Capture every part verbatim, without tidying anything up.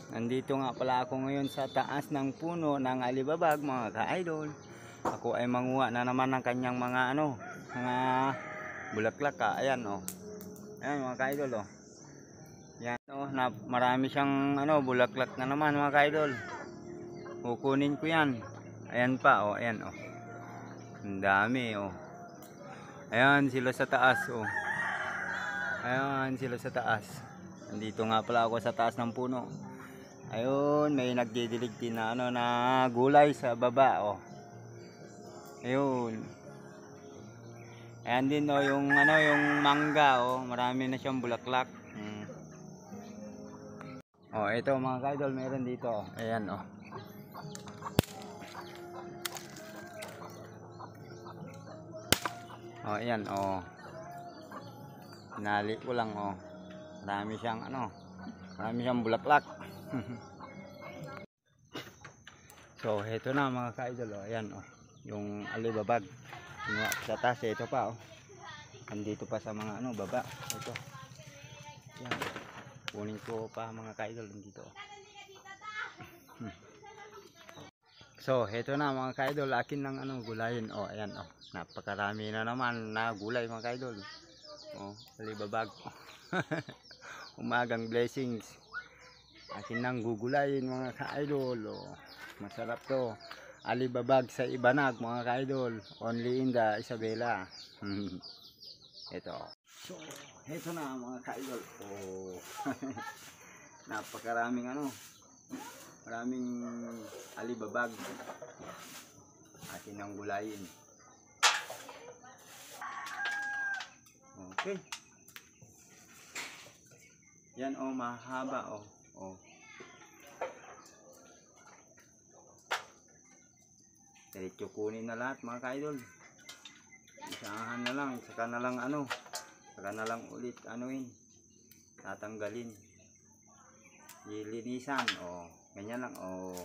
Nandito nga pala ako ngayon sa taas ng puno ng alibabag mga ka-idol. Ako ay manguha na naman ng kanyang mga ano, mga bulaklak ka. Ayan oh. Ayan mga ka-idol oh. Yan oh, na, marami siyang ano, bulaklak na naman mga ka-idol. Kukunin ko yan. Ayan pa oh, ayan oh. Ang dami oh. Ayan sila sa taas oh. Ayan sila sa taas. Nandito nga pala ako sa taas ng puno. Ayun, may nagdidilig din na ano na gulay sa baba oh. Ayun. Ayan din oh yung ano yung mangga oh, marami na siyang bulaklak. Hmm. Oh, ito mga ka-idol, meron dito. Ayan oh. Oh, ayan oh. Pinali ko lang oh. Marami siyang ano, marami siyang bulaklak. So, heto na mga ka-idol oh. Ayan oh, yung alibabag. Kinuha sa taas, ito pa oh. Andito pa sa mga ano, baba. Ito. Ayan. Kunin ko pa mga ka-idol dito oh. Hmm. So, heto na mga ka-idol, akin ng ano, gulayin oh. Ayan oh. Napakarami na naman na gulay mga ka-idol. Oh, alibabag. Umagang blessings. Akin nang gugulayin mga ka-idol oh. Masarap to. Alibabag sa Ibanag mga ka-idol. Only in the Isabela. Ito. So, ito na mga ka-idol. Oh. Napakaraming ano. Maraming alibabag. Akin nang gulayin. Okay. Yan oh, mahaba oh. Oh. Diretso kunin na lahat mga ka-idol. Isahan na lang, saka na lang ano, saka na lang ulit anuin, tatanggalin, lilinisan. Oh, ganyan lang oh.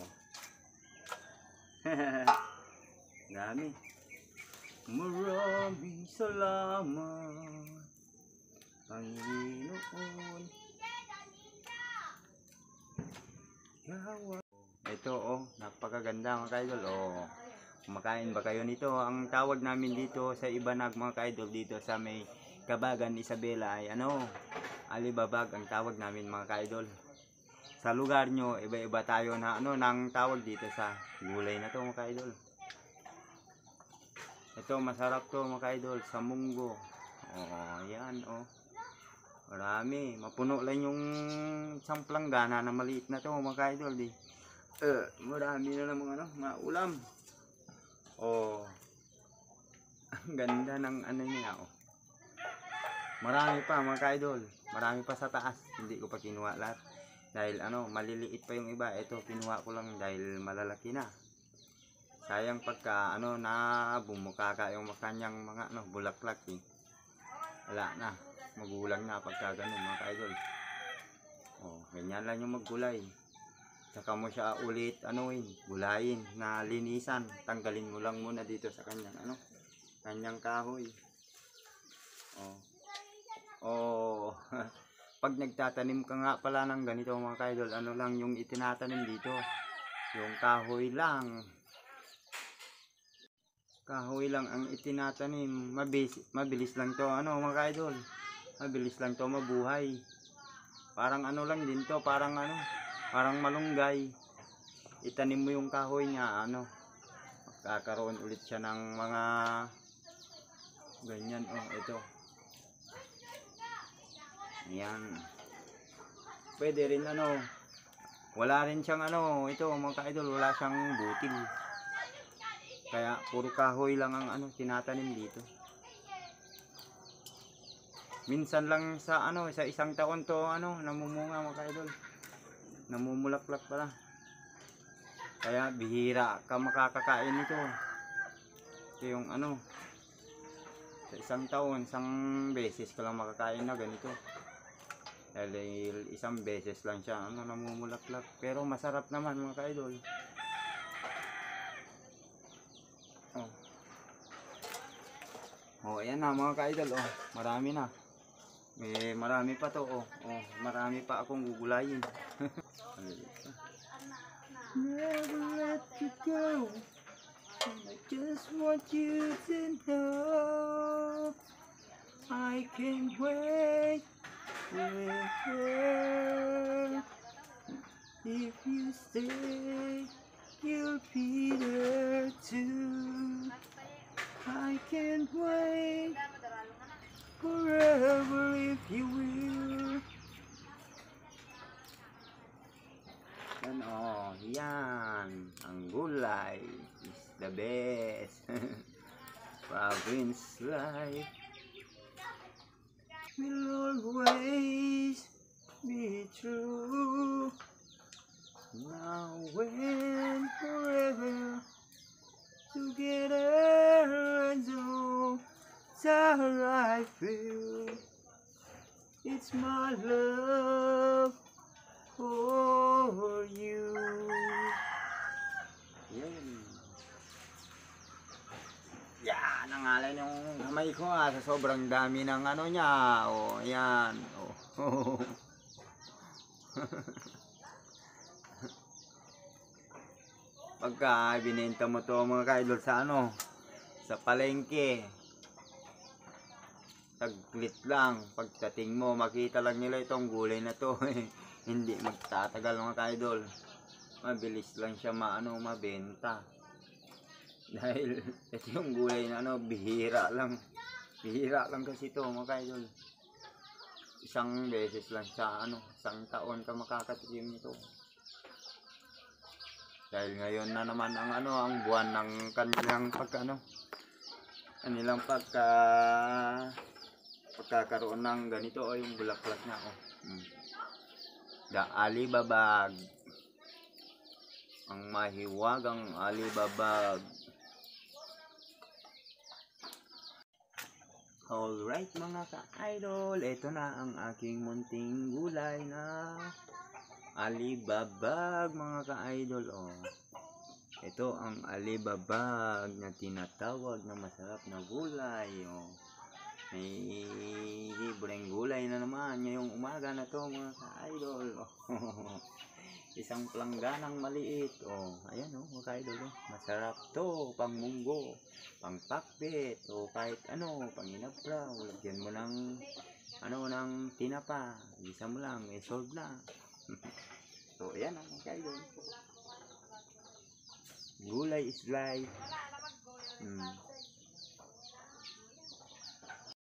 Dami. Maraming salamat Panginoon. Ito oh, napakaganda mga ka-idol oh. Kumakain ba kayo nito? Ang tawag namin dito sa Ibanag mga ka-idol, dito sa may Kabagan, Isabela ay ano, alibabag ang tawag namin mga ka-idol. Sa lugar nyo, iba-iba tayo na ano, nang tawag dito sa gulay na to mga ka-idol. Ito masarap to mga ka-idol, sa munggo. Oh, yan oh. Marami, mapuno lang yung isang planggana na maliit na to mga ka-idol di. Uh, marami na namang ano, maulam. Oh. Ang ganda ng ano niya oh. Marami pa mga ka-idol, marami pa sa taas. Hindi ko pa kinuha lahat. Dahil ano, maliliit pa yung iba. Ito kinuha ko lang dahil malalaki na. Sayang pagka ano na bumukaka yung kanyang mga ano, bulaklak eh. Wala na, magulang na pagka ganun mga ka-idol. Oh, ganyan lang yung maggulay. Saka mo siya ulit anuin, gulayin na linisan. Tanggalin mo lang muna dito sa kanyang ano, kanyang kahoy. Oh. Oh. Pag nagtatanim ka nga pala ng ganito mga ka-idol, ano lang yung itinatanim dito? Yung kahoy lang. Kahoy lang ang itinatanim. Mabilis, mabilis lang to ano mga ka-idol. Mabilis lang to mabuhay. Parang ano lang din to, parang ano, parang malunggay. Itanim mo yung kahoy niya ano, magkakaroon ulit siya ng mga ganyan oh. Ito. Ayan. Pwede rin ano, wala rin siyang ano, ito mga ka-idol, wala siyang butil. Kaya puro kahoy lang ang ano tinatanim dito. Minsan lang sa ano, sa isang taon to ano, namumunga mga ka-idol. Namumulaklak pala. Kaya bihira ka makakakain nito. Ito yung ano, sa isang taon, isang beses ka lang makakain na ganito. Dahil isang beses lang siya ano, namumulaklak. Pero masarap naman mga ka-idol. Oh. Oh, ayan na mga ka-idol oh. Marami na. May marami pa to oh. Oh, marami pa akong gugulayin. never let you go. And I just want you to know I can't wait forever. If you stay, you'll be there too. I can't wait forever if you will. Yan o, yan. Ang gulay is the best. Province life will always be true. Now and forever together, and so how I feel. It's my love for you. Yan. Yan ang alay ng kamay ko ah, sa sobrang dami ng ano niya. O, oh, yan. Oh. Pagka binenta mo to mga kaidol sa ano, sa palengke, saglit lang, pagdating mo makita lang nila itong gulay na to. Hindi magtatagal mga kaidol, mabilis lang siya maano mabenta, dahil ito yung gulay na ano, bihira lang bihira lang kasi ito mga kaidol. Isang beses lang sa ano, isang taon ka makakatikim nito. Dahil ngayon na naman ang ano, ang buwan ng kanilang pagka ano, kanilang pagka pagkakaroon ng ganito o yung bulaklak na oh. Hmm. The alibabag. Ang mahiwagang alibabag. Alright mga ka-idol, ito na ang aking munting gulay na alibabag mga ka-idol. Oh. Ito ang alibabag na tinatawag na masarap na gulay. Oh. May libreng gulay na naman ngayong umaga na to mga ka-idol. Oh. Isang plangganang maliit. Oh, ayan oh mga ka-idol. Oh. Masarap to, pang munggo, pang pakbet, o kahit ano, pang inabraw. Lagyan mo ng ano ng tinapa, isa mo lang, eh, solve na. So, ayan ang mga kaidol. Gulay is life. Hmm.